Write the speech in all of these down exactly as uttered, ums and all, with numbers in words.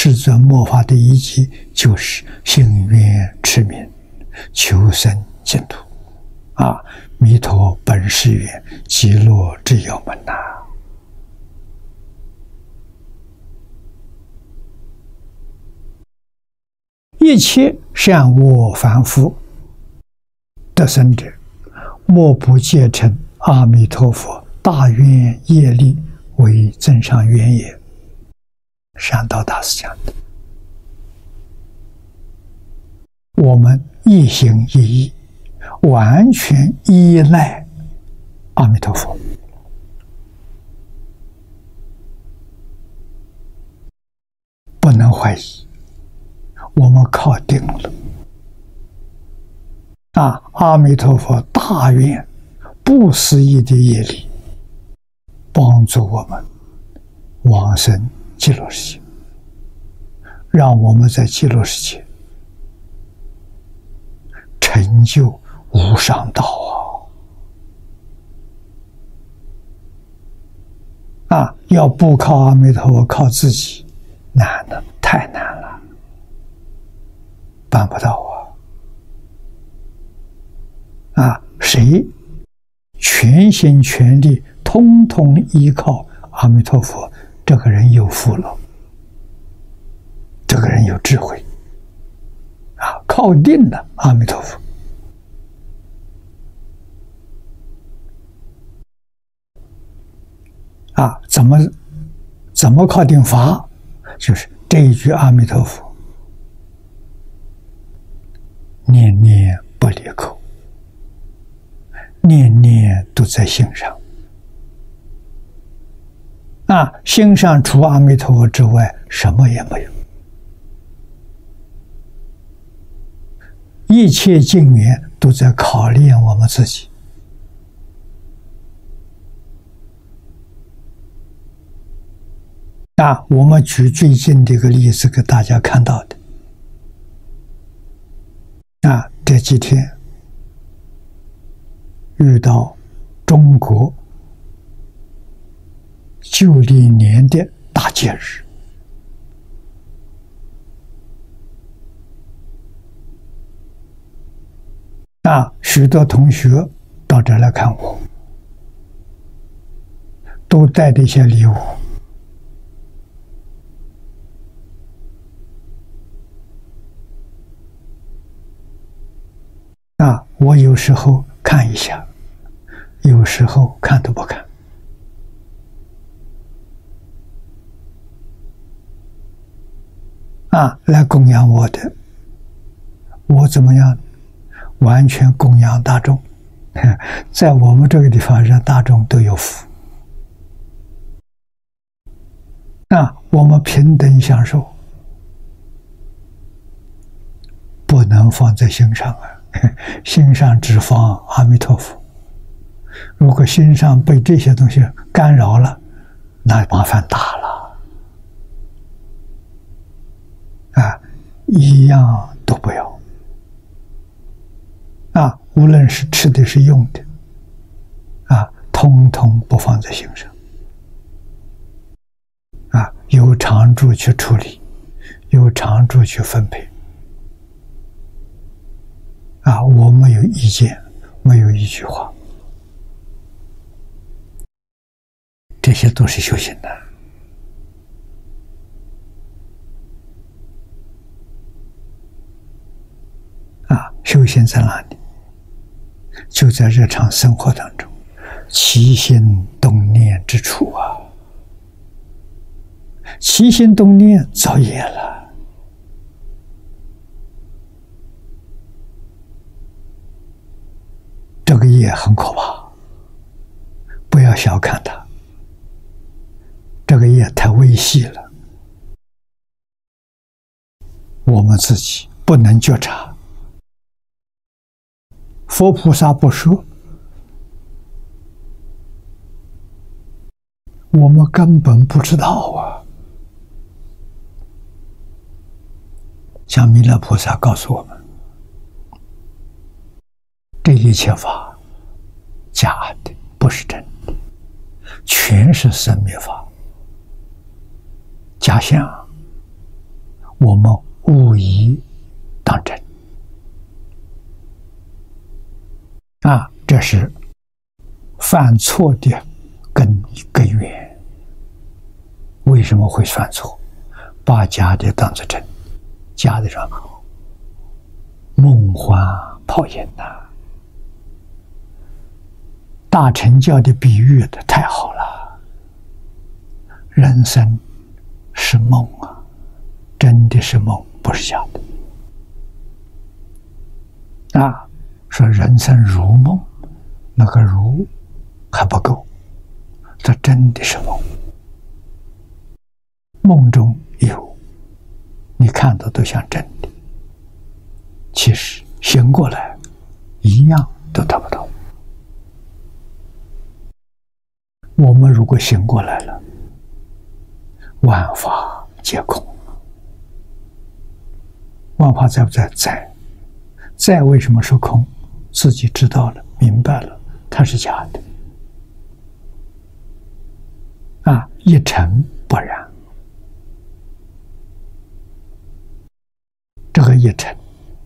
世尊末法的依据就是信愿持名，求生净土。啊，弥陀本誓愿，极乐之要门呐、啊！一切善恶凡夫得生者，莫不皆成阿弥陀佛大愿业力为增上缘也。善导大师讲的，我们一心一意，完全依赖阿弥陀佛，不能怀疑。我们靠定了啊！阿弥陀佛大愿不思议的业力，帮助我们往生极乐世界，让我们在极乐世界成就无上道啊！啊，要不靠阿弥陀佛，靠自己，难的太难了，办不到啊！啊，谁全心全力，通通依靠阿弥陀佛，这个人有福了，这个人有智慧啊！靠定了阿弥陀佛。啊，怎么怎么靠定法？就是这一句阿弥陀佛，念念不离口，念念都在心上。啊，心上除阿弥陀佛之外，什么也没有。一切境缘都在考验我们自己。啊，我们举最近的一个例子给大家看到的。啊，这几天遇到中国旧历年的大节日，啊，许多同学到这来看我，都带着一些礼物。啊，我有时候看一下，有时候看都不看。啊，来供养我的，我怎么样？完全供养大众，在我们这个地方，让大众都有福。啊，我们平等享受，不能放在心上啊。心上只放阿弥陀佛，如果心上被这些东西干扰了，那麻烦大了啊！一样都不要啊！无论是吃的是用的啊，通通不放在心上啊！由常住去处理，由常住去分配。啊，我没有意见，没有一句话，这些都是修行的。啊，修行在哪里？就在日常生活当中，起心动念之处啊，起心动念造业了。这个业很可怕，不要小看它。这个业太微细了，我们自己不能觉察。佛菩萨不说，我们根本不知道啊。像弥勒菩萨告诉我们，这一切法假的，不是真的，全是生灭法，假象。 我们勿以当真啊！这是犯错的根根源。为什么会犯错？把假的当作真，假的说梦幻泡影呐、啊！大乘教的比喻的太好了，人生是梦啊，真的是梦，不是假的啊！说人生如梦，那个如还不够，这真的是梦。梦中有，你看到都像真的，其实醒过来一样都得不到。我们如果醒过来了，万法皆空。万法在不在？在。在为什么说空？自己知道了，明白了，它是假的。啊，一尘不染。这个一尘，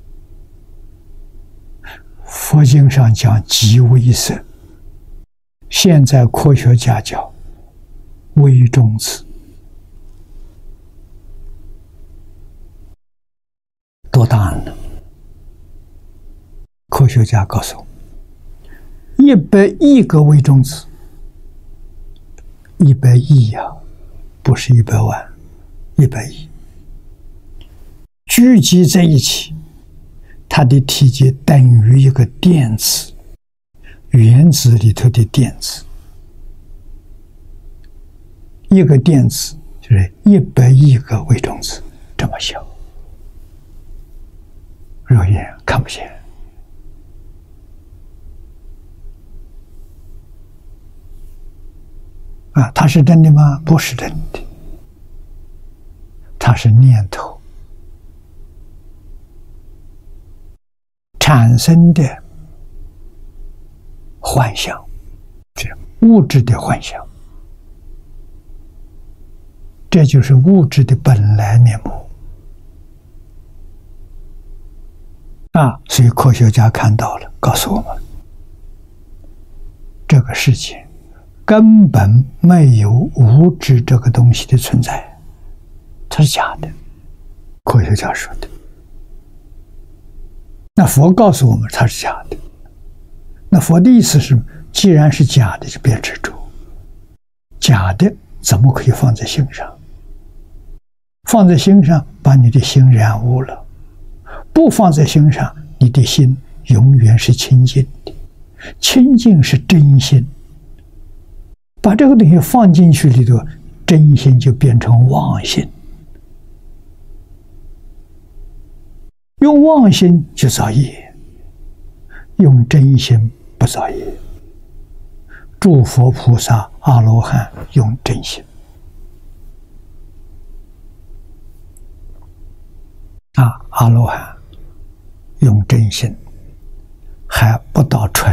佛经上讲即微色，现在科学家叫微中子，多大呢？科学家告诉我，一百亿个微中子，一百亿呀，不是一百万，一百亿。聚集在一起，它的体积等于一个电子，原子里头的电子。一个电子就是一百亿个微中子，这么小，肉眼看不见。啊，它是真的吗？不是真的，它是念头产生的幻想，这物质的幻想，这就是物质的本来面目啊！所以科学家看到了，告诉我们，这个世界根本没有物质这个东西的存在，它是假的。科学家说的。那佛告诉我们它是假的，那佛的意思是，既然是假的，就别执着。假的怎么可以放在心上？放在心上，把你的心染污了；不放在心上，你的心永远是清净的。清净是真心，把这个东西放进去里头，真心就变成妄心。用妄心就造业，用真心不造业。诸佛菩萨、阿罗汉用真心啊，阿罗汉用真心，还不到纯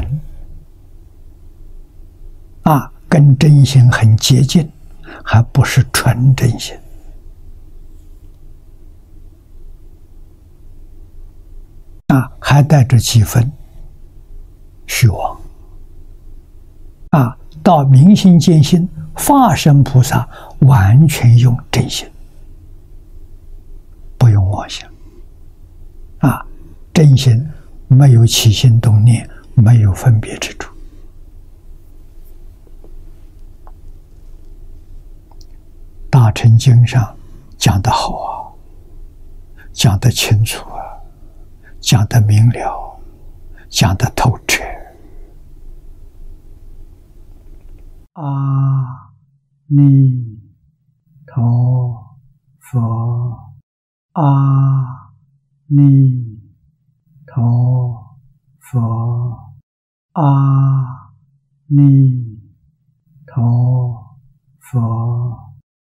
啊，跟真心很接近，还不是纯真心。啊，还带着几分虚妄啊！到明心见性，化身菩萨完全用真心，不用妄想啊！真心没有起心动念，没有分别之处。大乘经上讲得好啊，讲得清楚啊，讲得明了，讲得透彻。阿弥陀佛，阿弥陀佛，阿